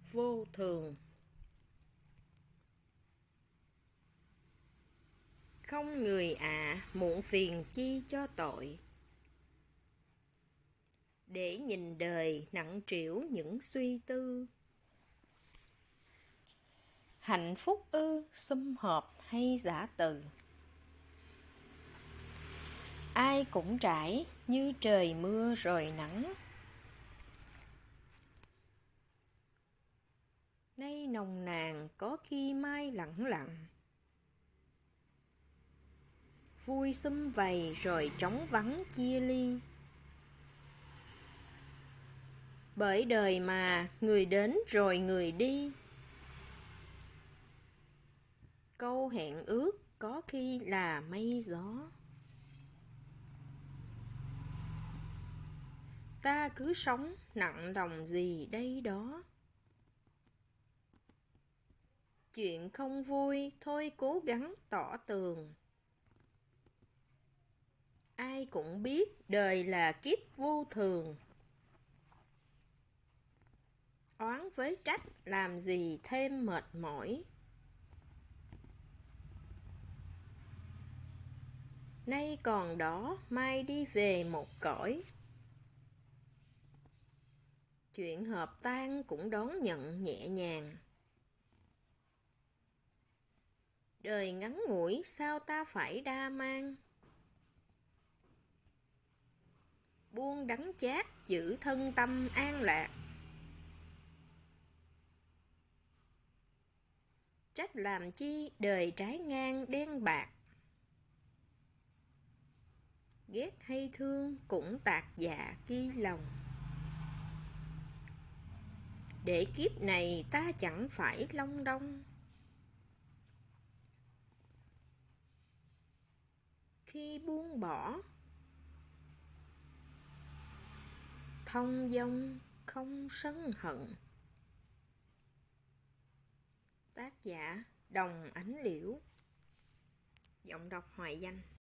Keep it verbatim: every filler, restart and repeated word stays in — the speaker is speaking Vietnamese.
Vô thường. Không người ạ, à, muộn phiền chi cho tội. Để nhìn đời nặng trĩu những suy tư. Hạnh phúc ư, sum họp hay giả từ. Ai cũng trải như trời mưa rồi nắng. Nay nồng nàn có khi mai lẳng lặng. Vui sum vầy rồi trống vắng chia ly. Bởi đời mà người đến rồi người đi. Câu hẹn ước có khi là mây gió. Ta cứ sống nặng lòng gì đây đó. Chuyện không vui thôi cố gắng tỏ tường. Ai cũng biết đời là kiếp vô thường. Oán với trách làm gì thêm mệt mỏi. Nay còn đó mai đi về một cõi. Chuyện hợp tan cũng đón nhận nhẹ nhàng. Đời ngắn ngủi sao ta phải đa mang. Buông đắng chát giữ thân tâm an lạc. Trách làm chi đời trái ngang đen bạc. Ghét hay thương cũng tạc dạ ghi lòng. Để kiếp này ta chẳng phải long đong. Khi buông bỏ thông dong không sân hận. Tác giả Đồng Ánh Liễu. Giọng đọc Hoài Danh.